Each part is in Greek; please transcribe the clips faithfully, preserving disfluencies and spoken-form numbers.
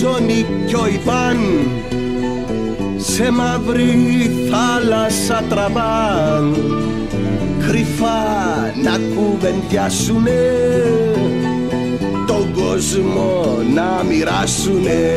Τζόνι κι ο Ιβάν σε μαύρη θάλασσα τραβάν, κρυφά να κουβεντιάσουνε, τον κόσμο να μοιράσουνε.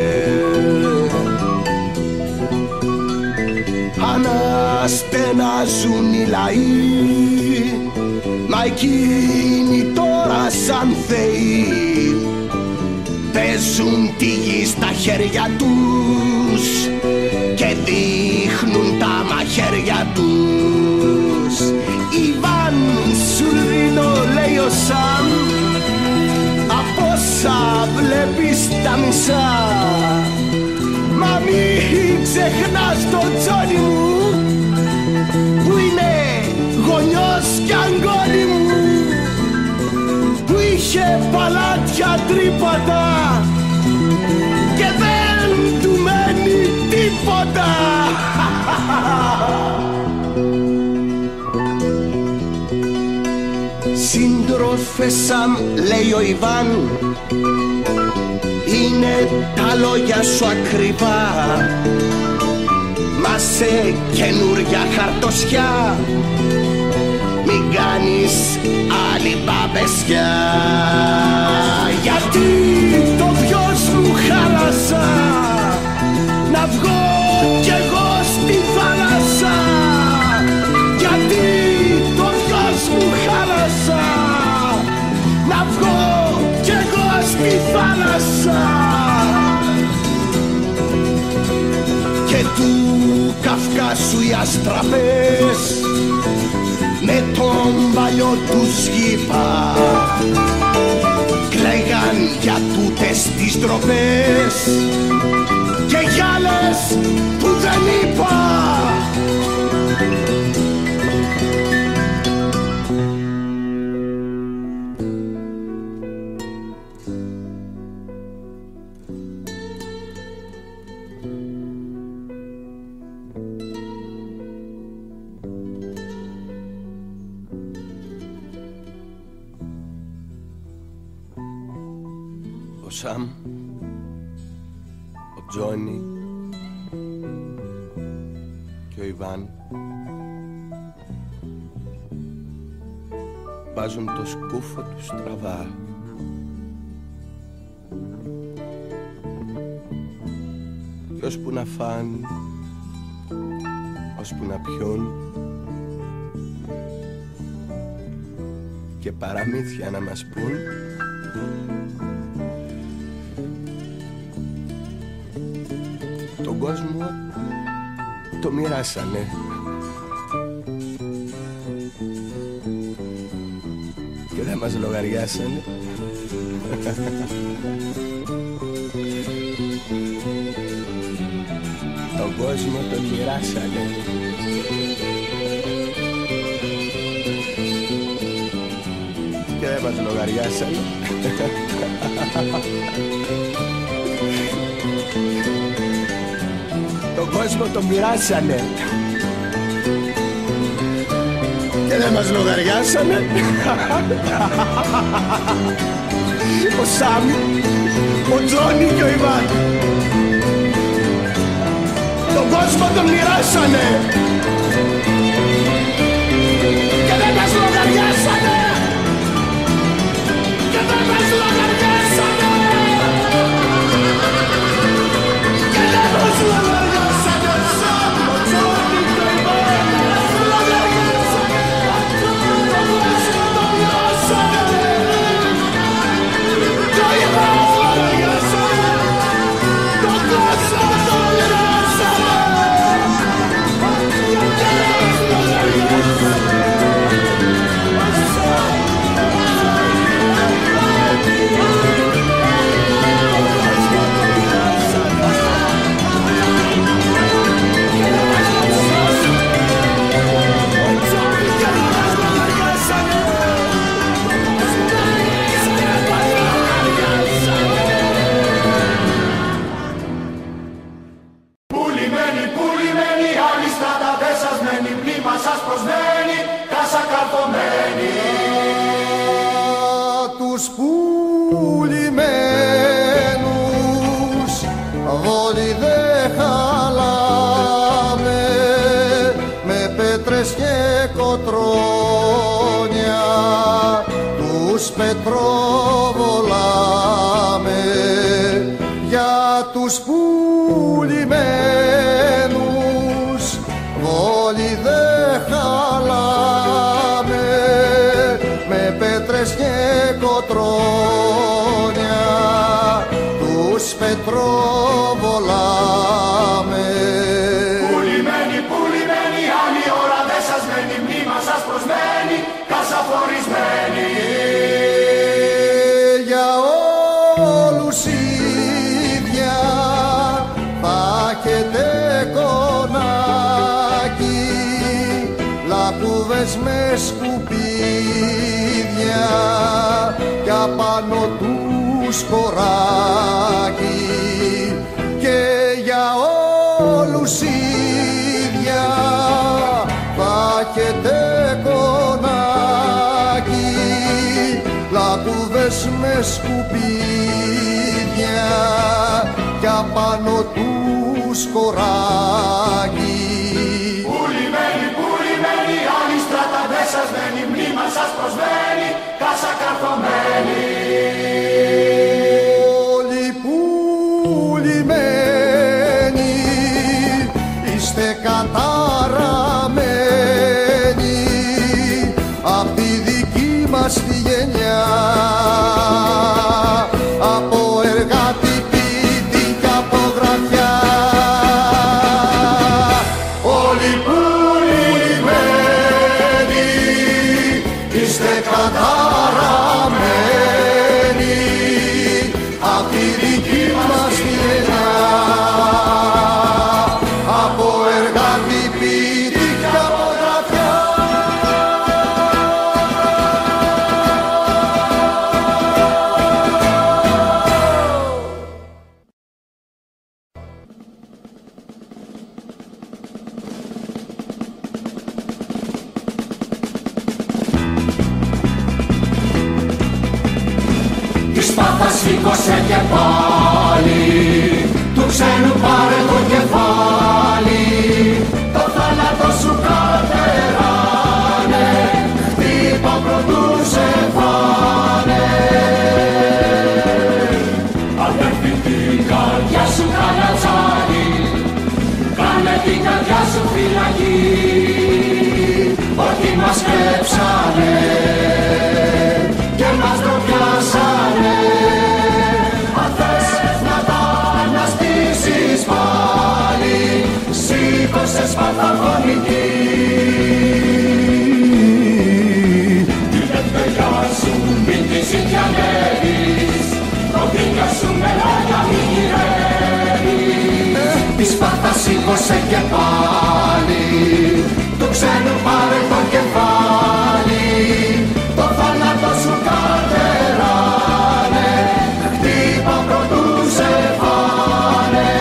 Αναστενάζουν οι λαοί, μα εκείνοι τώρα σαν θεοί παίζουν τη γη στα χέρια τους και δείχνουν τα μαχαίρια τους. Ιβάν σου δίνω, λέει ο Σαμ, από όσα βλέπεις τα μισά, μα μην ξεχνάς τον Τζόνι μου που είναι γονιός κι αγκόνι μου, που είχε παλάτια τρύπατα και δεν του μένει τίποτα. Σύντροφε Σαμ, λέει ο Ιβάν, είναι τα λόγια σου ακριβά, μα σε καινούρια χαρτοσιά μην κάνεις άλλη μπαμπεσιά. Γιατί το ποιος μου χάλασα να βγω κι εγώ στη θάλασσα, γιατί το ποιος μου χάλασα να βγω κι εγώ στη θάλασσα. Και του Καυκάσου οι αστραπές με τον παλιό τους γήπα κλαίγαν για τούτες τις ντροπές και για άλλες που δεν είπα. Ο Σαμ, ο Τζόνι και ο Ιβάν βάζουν το σκούφο τους στραβά. Κι ώσπου να φάν, ώσπου να πιούν και παραμύθια να μας πουν, τον κόσμο το μοιράσανε. Και δεν μας λογαριάσανε. Τον κόσμο τον μοιράσανε. Και δεν μας λογαριάσανε. Τον κόσμο τον μοιράσανε και δεν μας λογαριάσανε. Ο Σαμ, ο Τζόνι και ο Ιβάν τον κόσμο τον μοιράσανε και δεν μας λογαριάσανε. Και δεν μας λογαριάσανε. Και δεν μας λογαριάσανε. κοτρόνια τους πετροβολάμε, για τους πουλημένους βόλοι δε χαλάμε, με πέτρες και κοτρόνια τους πετροβολάμε. Πουλημένοι, πουλημένοι, άλλη ώρα δεν σας μένει, μνήμα σας προσμένει, κασαφορισμένοι. Για όλους ίδια θα έχετε κονάκι, λακκούβες με σκουπίδια κι απάνω τους χωράκι. Και για όλους ίδια θα έχετε κονάκι, λακκούβες με σκουπίδια κι απάνω τους χωράκι. Πουλημένοι, πουλημένοι, άλλη στράτα δεν σας μένει, μνήμα σας προσμένει, κάσα καρφωμένη. Όλοι πουλημένοι είστε καταραμένοι απ' τη δική μας τη γενιά, από εργάτη, πίτη κι από γραφιά. Όλοι πουλημένοι είστε καταραμένοι απ' τη δική μας τη γενιά, από εργάτη, πίτη κι από γραφιά. Τη Σπάρτα σήκωσε και πάλι, του ξένου πάρε το κεφάλι, το θάνατο σου κατεράνε, χτύπα πρωτού σε φάνε. Αδέρφη την καρδιά σου καλατσάρι, κάνε την καρδιά σου φυλακή, ότι μας κλέψανε και μας ντροπιάσανε. Αν θες να τα αναστήσεις πάλι, σήκωσε Σπάρτα φωνική. Τη λευτεριά σου μην τη ζητιανεύεις, το δίκιο σου με λόγια μη γυρεύεις. Τη Σπάρτα σήκωσε και πάλι, του ξένου πάρε το κεφάλι, το θάνατο σου κατεράνε, χτύπα πρωτού σε φάνε.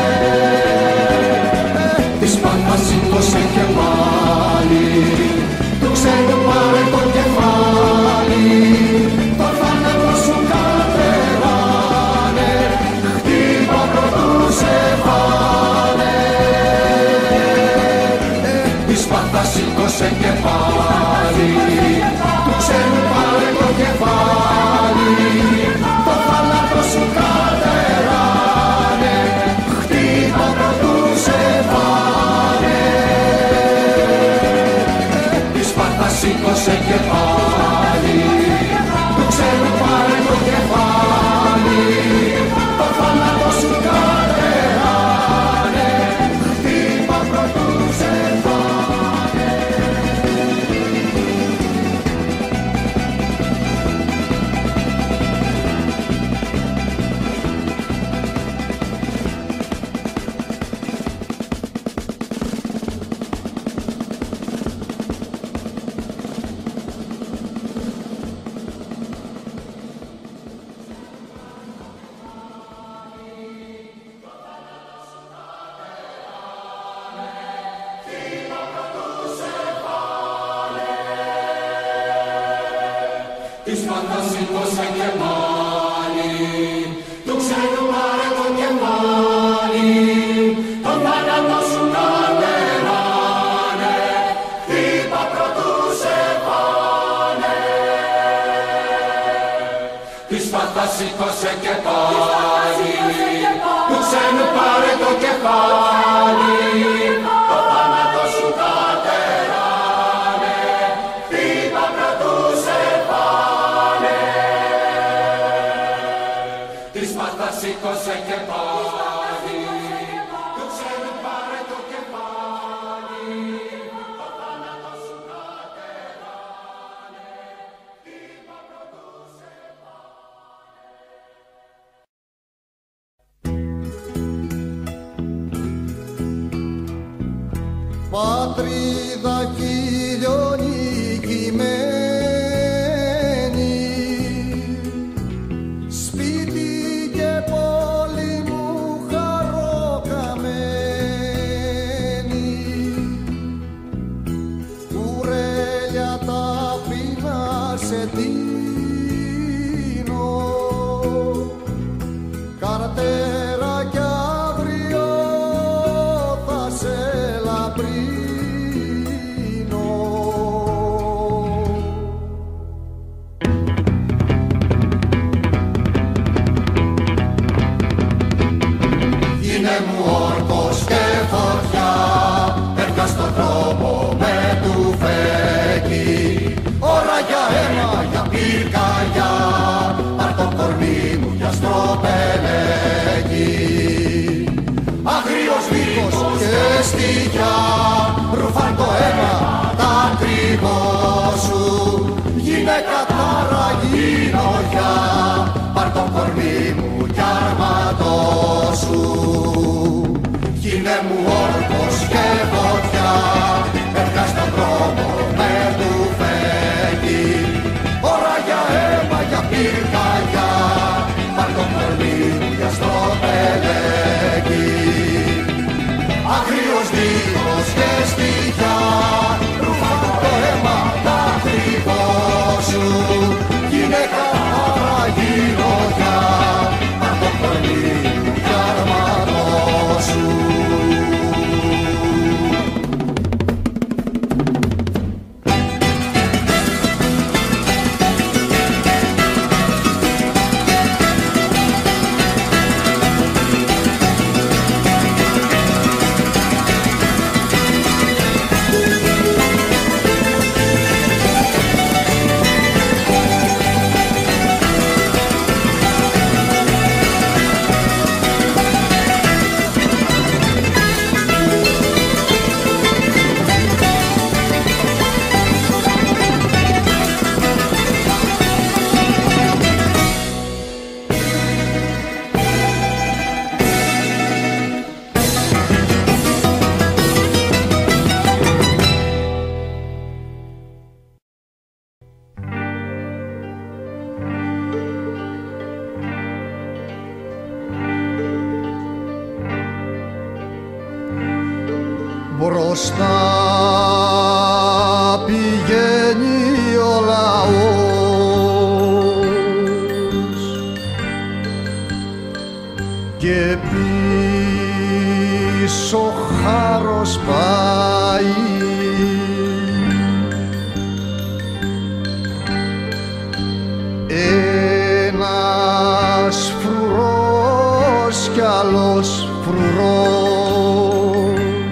Τη Σπάρτα σήκωσε και πάλι, του ξένου πάρε το κεφάλι, το θάνατο σου κατεράνε, χτύπα πρωτού σε φάνε. Τη Σπάρτα σήκωσε και πάλι, του ξένου πάρε το κεφάλι, το θάνατο σου κατεράνε, χτύπα πρωτού σε φάνε. Τη Σπάρτα σήκωσε και πάλι, του ξένου πάρε το κεφάλι, το θάνατο σου κατεράνε, χτύπα πρωτού σε φάνε. Τη Σπάρτα σήκωσε και πάλι, του ξένου πάρε το κεφάλι, το θάνατο σου κατεράνε, χτύπα πρωτού Σπάρτα σήκωσε και πάλι, του ξένου πάρε το κεφάλι, το θάνατο σου κατεράνε, χτύπα πρωτού σε πάνε. Τη Σπάρτα σήκωσε και πάλι, του ξένου πάρε το κεφάλι, το θάνατο σου κατεράνε, χτύπα πρωτού σε πάνε. Πατρίδα χιλιονικημένη, σπίτι και πόλη μου χαροκαμένη, κουρέλια ταπεινά σε τίνω, καρτέρα κι αύριο θα σε λαμπρύνω. Είναι μου όρκος και φωτιά, έρχα στον τρόπο με του φέκι. Ώρα για αίμα, για πυρκαγιά, πάρ' το κορμί μου για στροπελέκι. Αγρίος δίχως και στοιχιά, ρουφάν το αίμα τα κρυβό σου. Γυναίκα τάρα γυνωκιά, πάρ' το κορμί μου κι αρματό σου. Γίνε μου όρκος και φωτιά, έρχα στον δρόμο με του φέκι. Ώρα για αίμα, για πυρκαγιά, πάρ' το κορμί μου για στροπελέκι. Αγρίος δίχως και στοιχιά, ρουφάν το αίμα τα κρυβό σου. Γυναίκα τάρα γυνωκιά, πάρ' το κορμί μου κι αρματό σου. Μπροστά πηγαίνει ο λαός και πίσω χάρος πάει. Ένας φρουρός κι άλλος φρουρός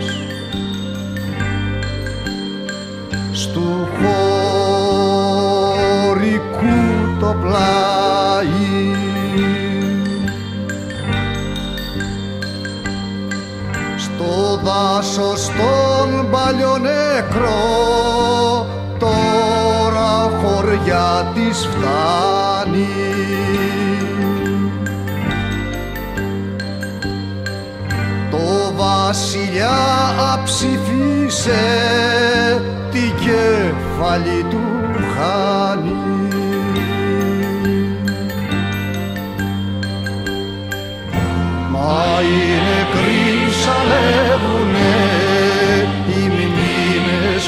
στου χωρικού το πλάι. Στο δάσος των παλιών νεκρό τώρα χωριά της φτάνει. Το βασιλιά αψηφίσε την κεφαλή του χάνει. Μα οι νεκροί σαλεύουνε, οι μνήμες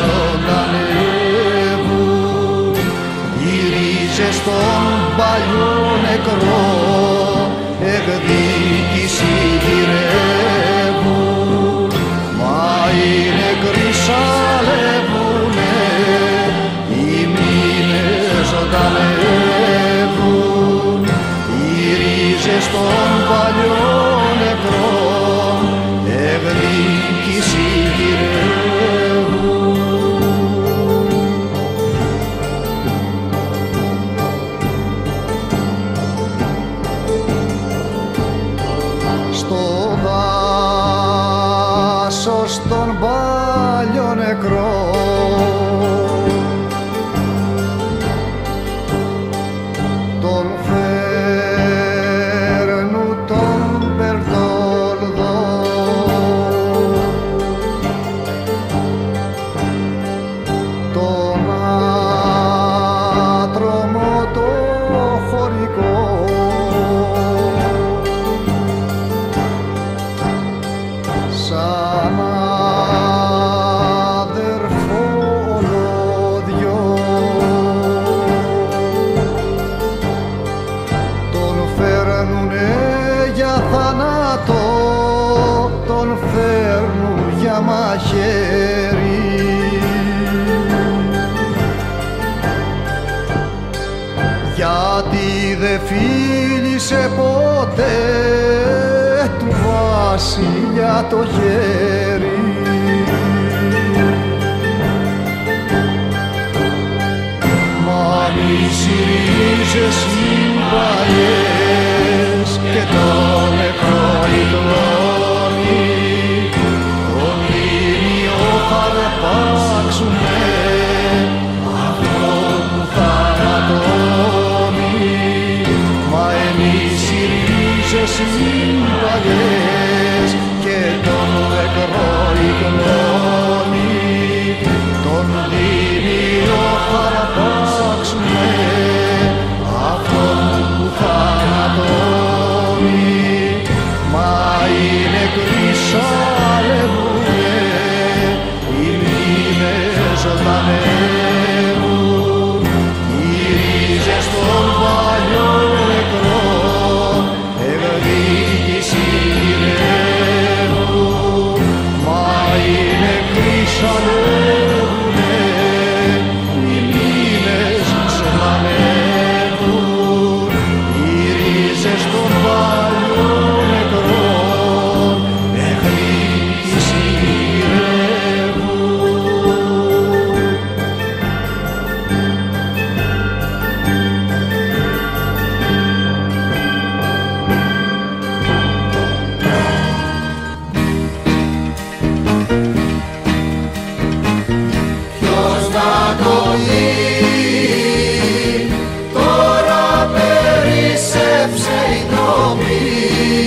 ζωντανεύουν, οι ρίζες των παλιών νεκρών εκδίκηση γυρεύουν. Μα οι νεκροί σαλεύουνε, οι μνήμες ζωντανεύουν, χέρι. Γιατί δε φίλησε ποτέ του βασιλιά το χέρι. Μ' ρίζες συμπαλιές και το νεκρό υδρώνει, τον ήλιο χαρπάξουνε αυτόν που θανατώνει. Μα εμείς οι ρίζες συμπαλιές και τον νεκρό υδρώνει, τον ήλιο χαρπάξουνε αυτόν που θανατώνει. Μα οι νεκροί σαλεύουνε, οι μνήμες δανεύουν, οι ρίζες των παλιών νεκρών ευδίκηση γυρεύουν. Μα οι νεκροί σαλεύουνε, οι μνήμες δανεύουν, οι ρίζες των παλιών νεκρών ευδίκηση γυρεύουν. Ποιος να το δει, τώρα περισσέψε η νόμη.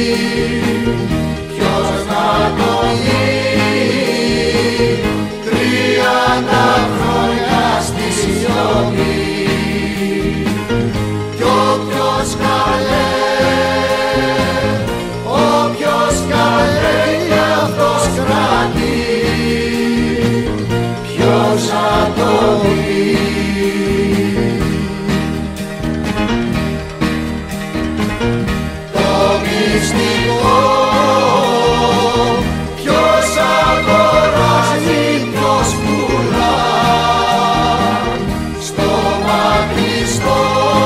Ποιος να το δει, τριάντα χρόνια στη σιωπή. Κι όποιος καλέ, όποιος καλέ κι αυτός κρατεί. Ποιος να το δει. Το μυστικό ποιος αγοράζει, ποιος πουλά, στο μακριστό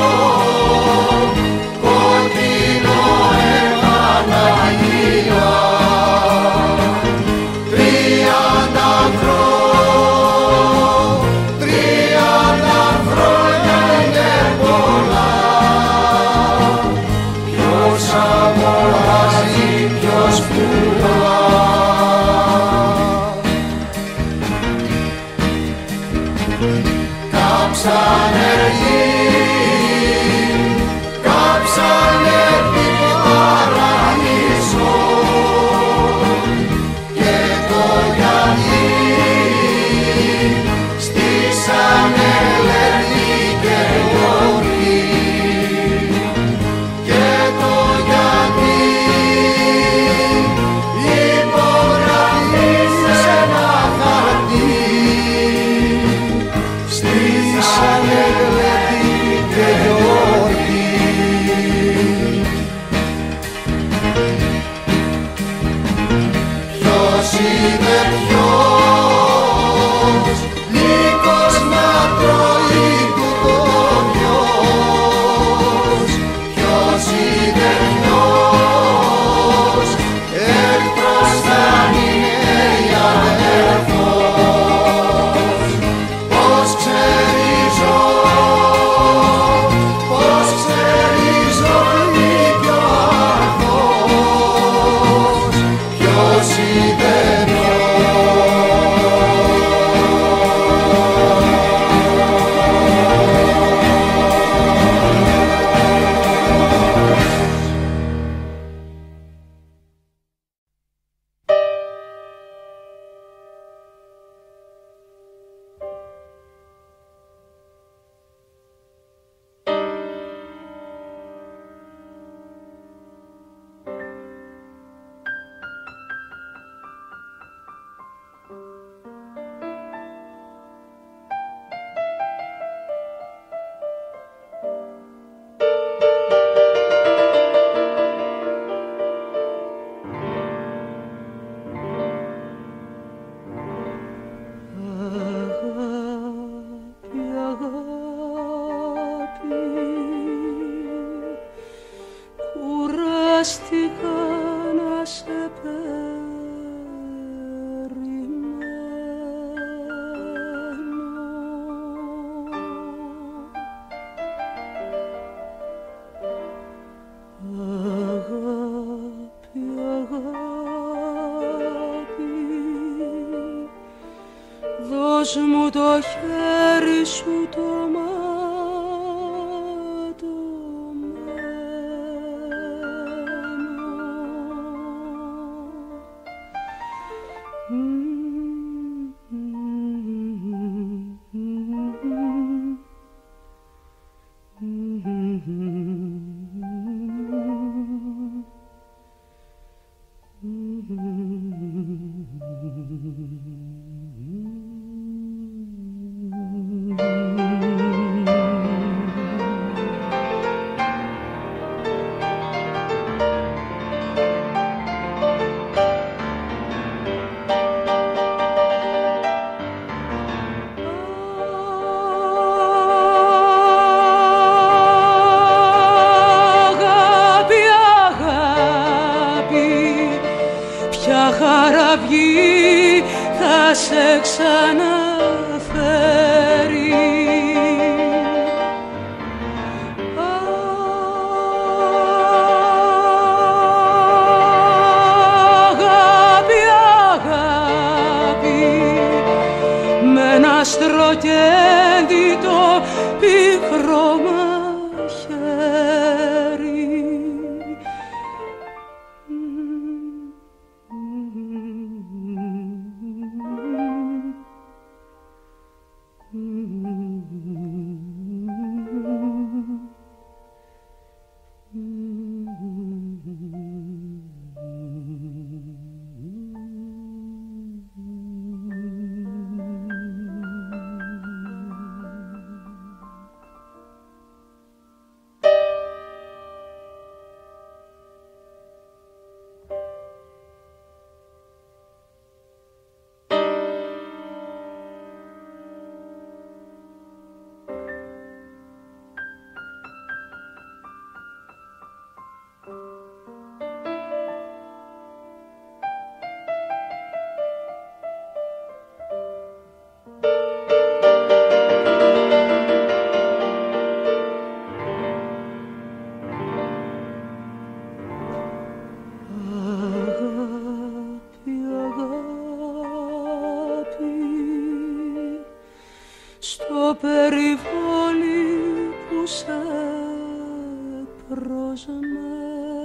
κόκκινο Ευαναγία. Τριάντα χρόνια, τριάντα χρόνια είναι πολλά. Ποιος αγοράζει, ποιος πουλά. Κάψανε γη, κάψανε την παράδεισο και το γιατί στήσανε λερνή και γιορτή. Και το γιατί υπογραφή σε ένα χαρτί, στήσανε λερνή και Δώσ' μου το χέρι σου το χαραυγή θα σε ξαναφέρει. Αγάπη, αγάπη, με ένα στροκέντητο πικρό μαχαίρι. Στο περιβόλι που σε προσμένω,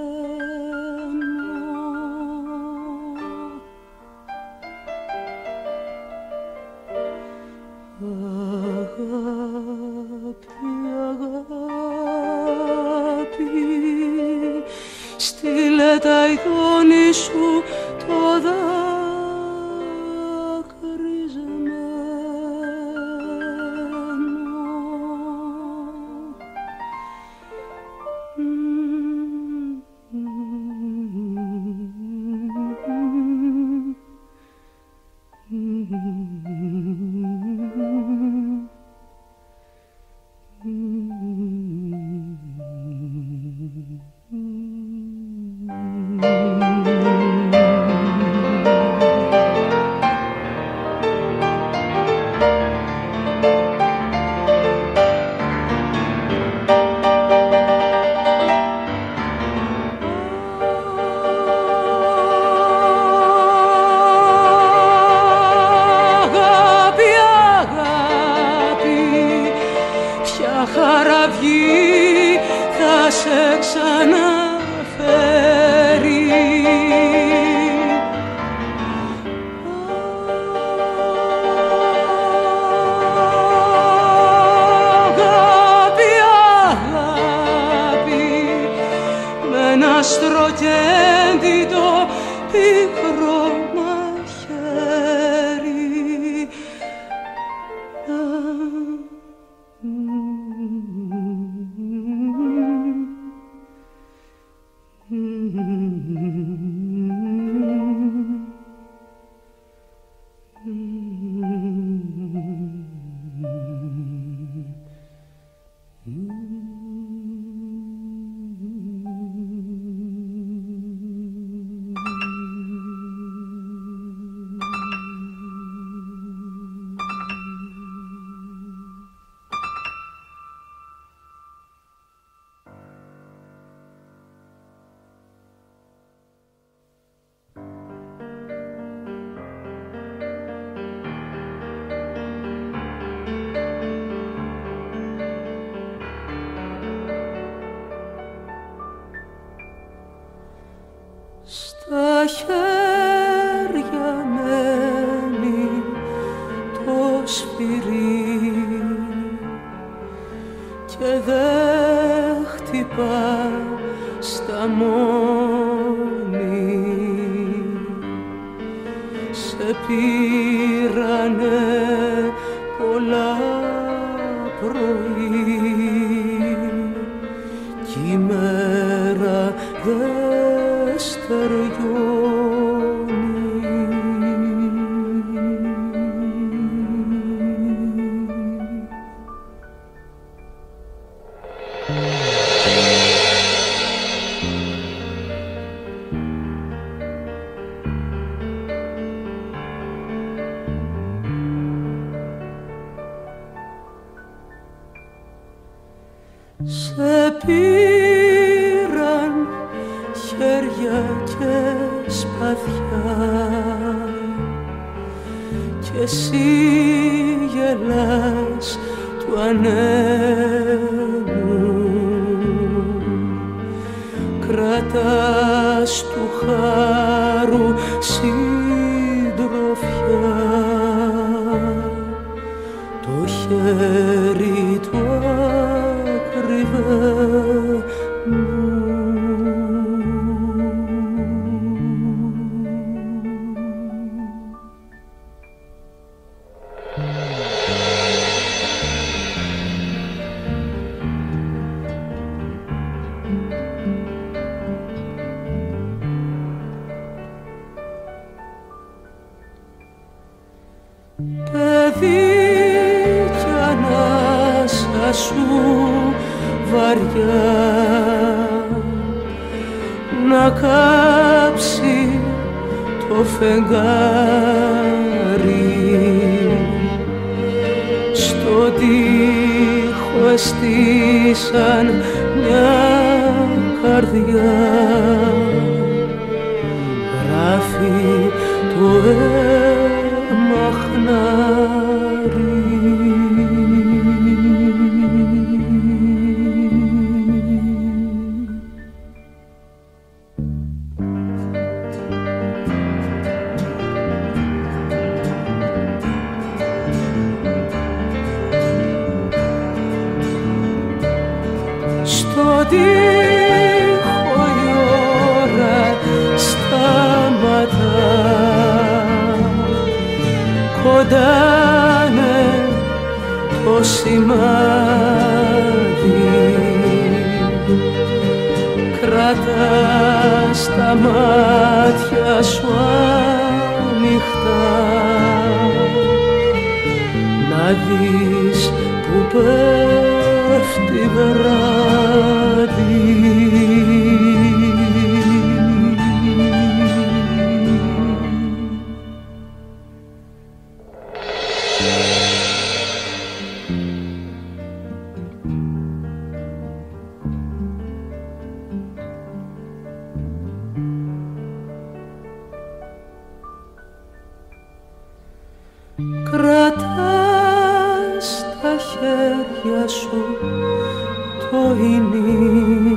αγάπη, αγάπη, στείλε τα ειδώνη σου το χαραυγή θα σε ξαναφέρει. Αγάπη, αγάπη, με ένα στροκέντητο πικρό μαχαίρι. Mm-hmm. χέρια μένει το σφυρί και δεν χτυπά στα μόνη. Σε πήρανε πολλά πρωί κι η μέρα δεν στεριώνει. Σε πήραν χέρια και σπαθιά κι εσύ γελάς του ανέμου, κρατάς του χάρου συντροφιά το χέρι του παιδί κι ανάσα σου βαριά να κάψει το φεγγάρι. Στον τοίχο εστίσαν μια καρδιά, γράφει το αίμα χνάρι. Στον τοίχο η ώρα σταματά, κοντάνε το σημάδι, κρατάς τα μάτια σου ανοιχτά να δεις που πέφτει βράδυ. Κρατάς τα χέρια σου το ίνι,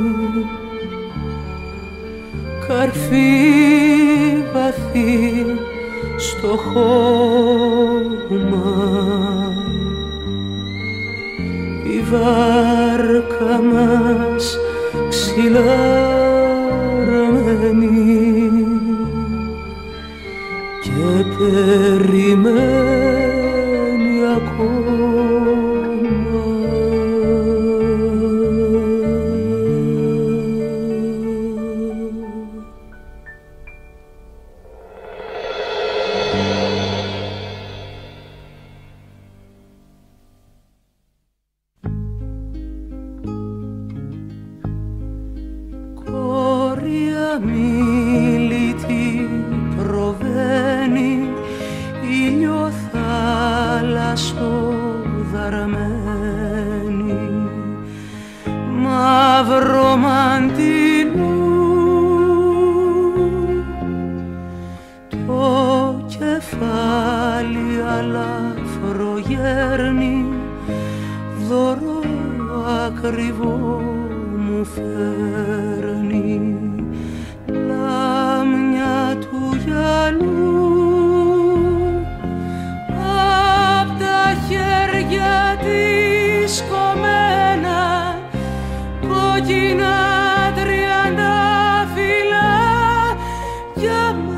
καρφί βαθύ στο χώμα. Η βάρκα μας ξυλαρμένη και περιμένει ακόμα. Κόρια μιλητή προβαίνει, ήλιο-θάλασσο δαρμένη, μαύρο μαντιλού το κεφάλι αλαφρό γέρνει, δώρο ακριβό μου φέρνει. Λάμια του γυαλού απ' τα χέρια της κομμένα κόκκινα τριαντάφυλλα για μένα.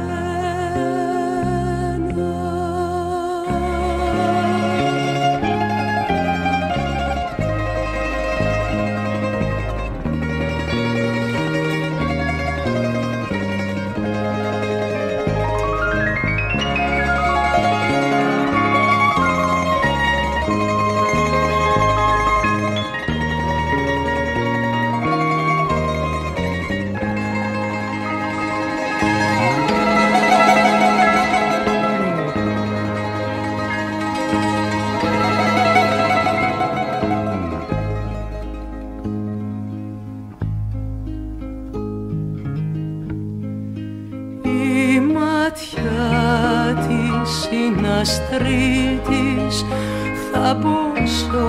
Συναστρίτης θα μπώσω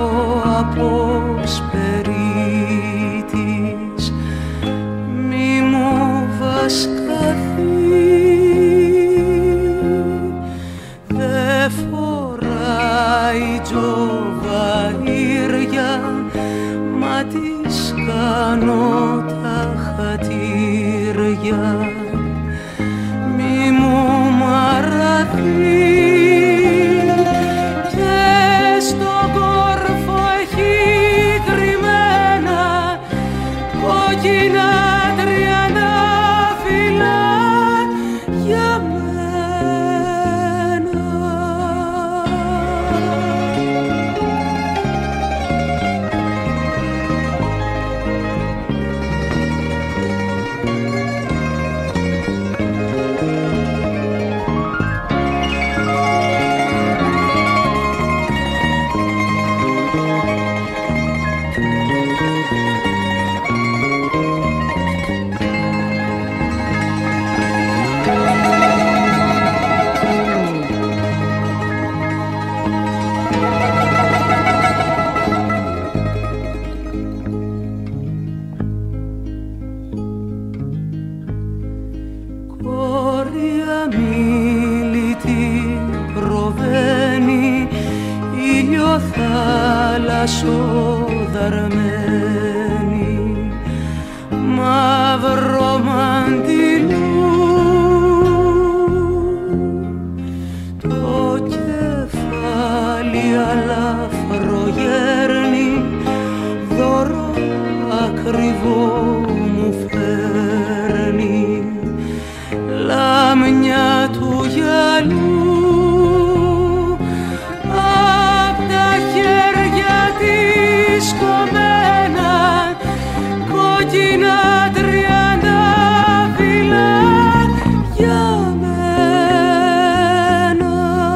αποσπερίτης μη μου βασκαθεί δε φοράει τζοβαΐρια μα της κάνω τα χατήρια μη μου μαραθεί. Κόκκινα τριαντάφυλλα για μένα. Θαλασσοδαρμένη μαύρο μαντιλού το κεφάλι αλαφρό γέρνει δώρο ακριβό μου φέρνει λάμια του γυαλού σκομμένα κόκκινα τριαντάφυλλα για μένα.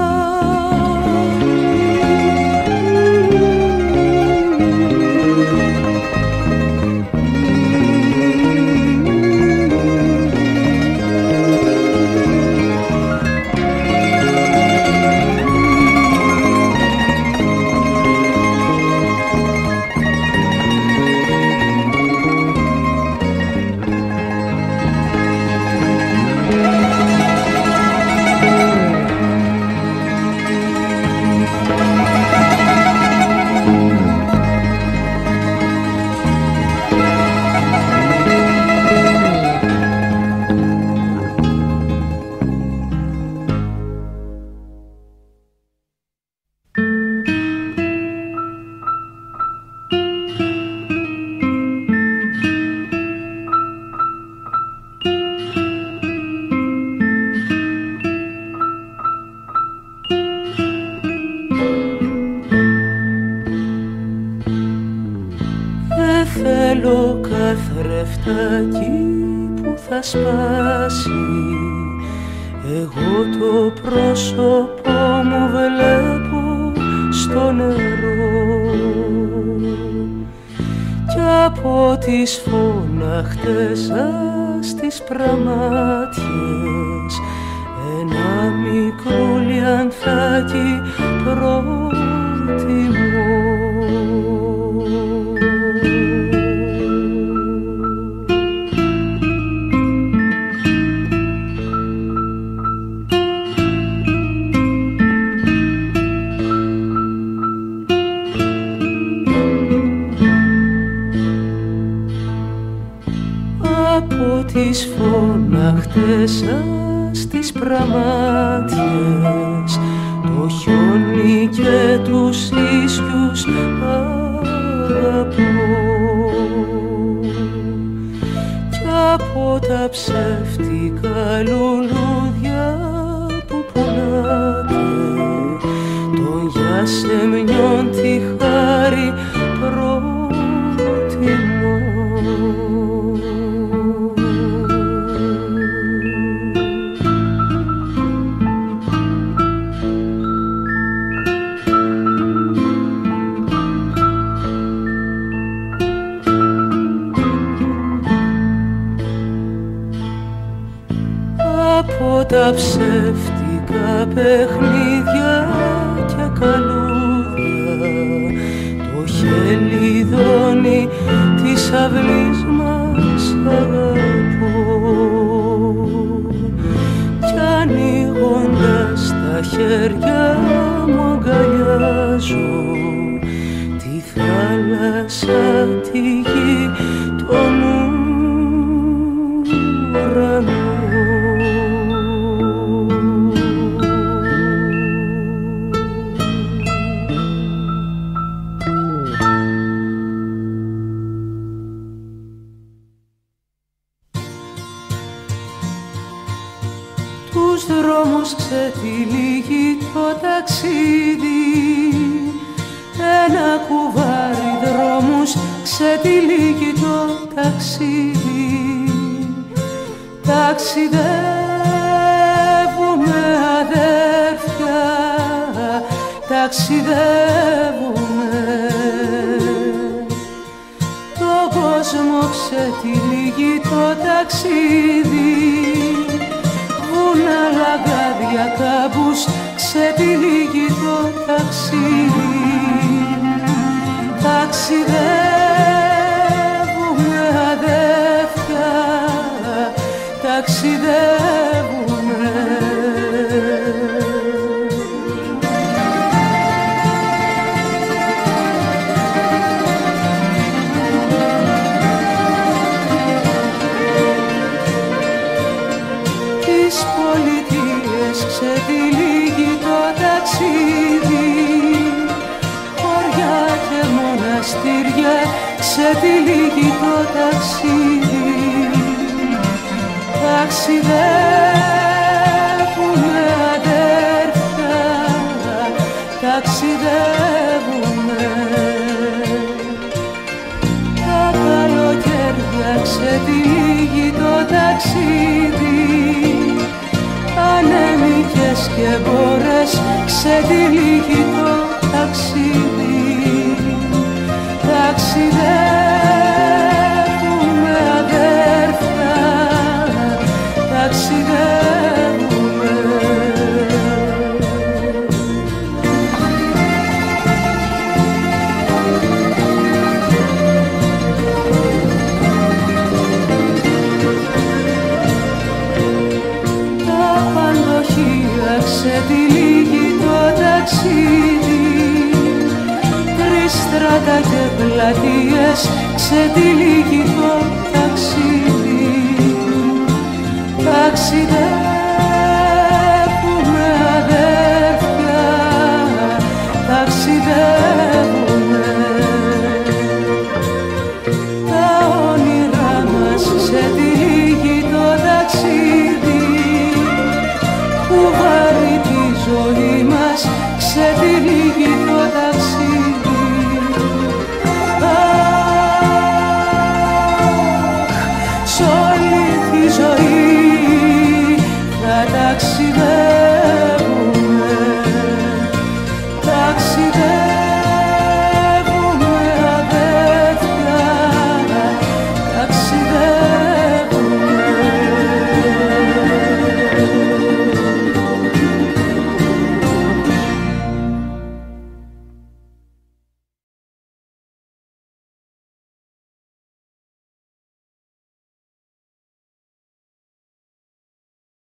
θέλω καθρεφτάκι που θα σπάσει. Εγώ το πρόσωπό μου βλέπω στο νερό κι από τις φωναχτές στις πραμάτιες ένα μικρό λιανθάκι προτιμώ. τις φωναχτές σας τις πραμάτιες, το χιόνι και τους ίσκιους αγαπώ. Κι από τα ψεύτικα λουλούδια που πουλάτε, τον για σεμνιόν τη χάρη προτιμώ. Από τα ψεύτικα παιχνίδια και καλούδια, το χελιδόνι της αυλής μας αγαπώ. Κι ανοίγοντας τα χέρια μου αγκαλιάζω τη θάλασσα, τη γη, τον ουρανό. Τους δρόμους ξετυλίγει το ταξίδι, ένα κουβάρι δρόμους ξετυλίγει το ταξίδι. Ταξιδεύουμε αδέρφια, ταξιδεύουμε. Το κόσμο ξετυλίγει το ταξίδι, βούνα, λαγκάδια, κάμπους, ξετυλίγει το ταξίδι. Ταξιδεύουμε αδέρφια, ταξιδεύουμε. Τις πολιτείες ξετυλίγει το ταξίδι, χωριά και μοναστήρια ξετυλίγει το ταξίδι. Ταξιδεύουμε αδέρφια, ταξιδεύουμε. Τα καλοκαίρια ξετυλίγει το ταξίδι, ανέμικες και μπόρες ξετυλίγει το ταξίδι. Ταξιδεύουμε αδέρφια, ταξιδεύουμε. Τα παντοχεία ξετυλίγει το ταξίδι, τρεις στράτα και πλατείες ξετυλίγει το ταξίδι. Ταξιδεύουμε αδέρφια, ταξιδεύουμε. Τα όνειρά μας ξετυλίγει το ταξίδι, που βάρει τη ζωή μας ξετυλίγει το ταξίδι.